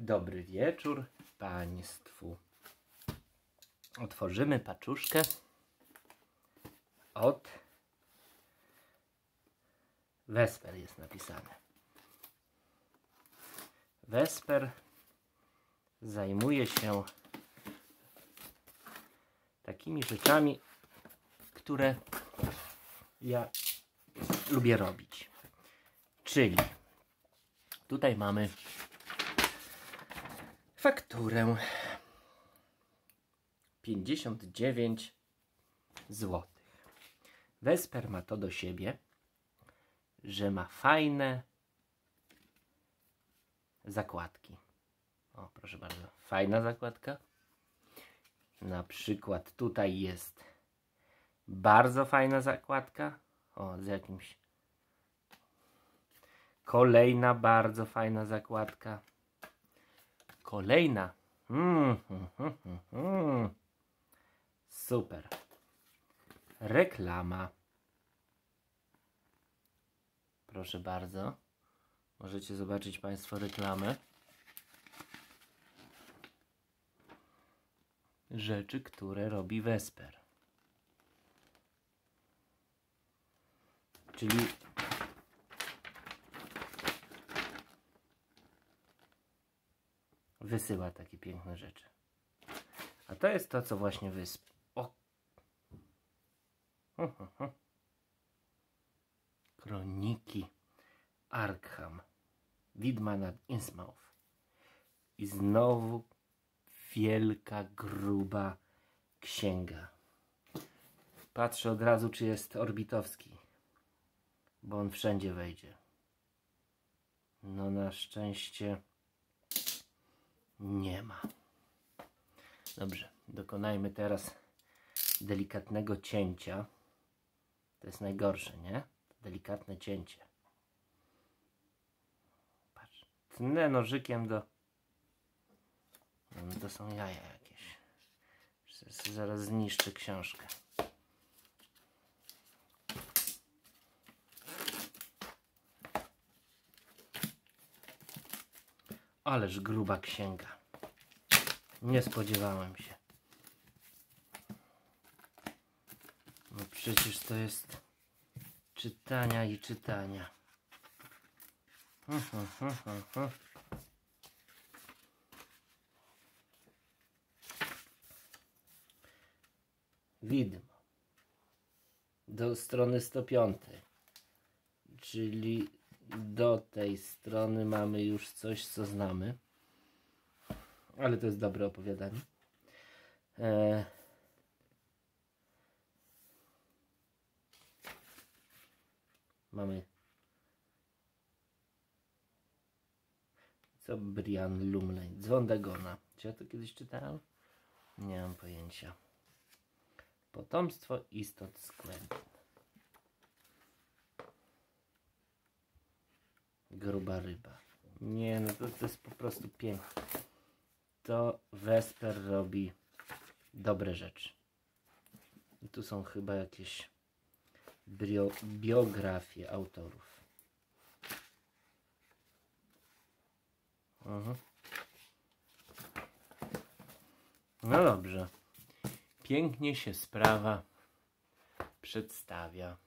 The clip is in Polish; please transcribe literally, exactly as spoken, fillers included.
Dobry wieczór Państwu. Otworzymy paczuszkę od Vesper jest napisane. Vesper zajmuje się takimi rzeczami, które ja lubię robić. Czyli tutaj mamy fakturę pięćdziesiąt dziewięć złotych. Vesper ma to do siebie, że ma fajne zakładki. O, proszę bardzo, fajna zakładka. Na przykład tutaj jest bardzo fajna zakładka. O, z jakimś. Kolejna bardzo fajna zakładka. Kolejna. Mm, mm, mm, mm, mm. Super. Reklama. Proszę bardzo. Możecie zobaczyć Państwo reklamę. Rzeczy, które robi Vesper. Czyli wysyła takie piękne rzeczy. A to jest to, co właśnie wysp. O! Kroniki Arkham. Widma nad Innsmouth. I znowu wielka, gruba księga. Patrzę od razu, czy jest Orbitowski, bo on wszędzie wejdzie. No na szczęście nie ma. Dobrze, dokonajmy teraz delikatnego cięcia. To jest najgorsze, nie? Delikatne cięcie. Patrz, tnę nożykiem do... No, to są jaja jakieś. Zaraz zniszczę książkę. Ależ gruba księga. Nie spodziewałem się. No przecież to jest czytania i czytania. Hmm, hmm, hmm, hmm, hmm. Widmo. Do strony sto pięć. Czyli do tej strony mamy już coś, co znamy. Ale to jest dobre opowiadanie. E... Mamy... Co Brian Lumley? Dzwon Dagona. Czy ja to kiedyś czytałem? Nie mam pojęcia. Potomstwo istot z Quentin. Gruba ryba. Nie, no to, to jest po prostu piękne. To Vesper robi dobre rzeczy. I tu są chyba jakieś bio, biografie autorów. Uh-huh. No dobrze. Pięknie się sprawa przedstawia.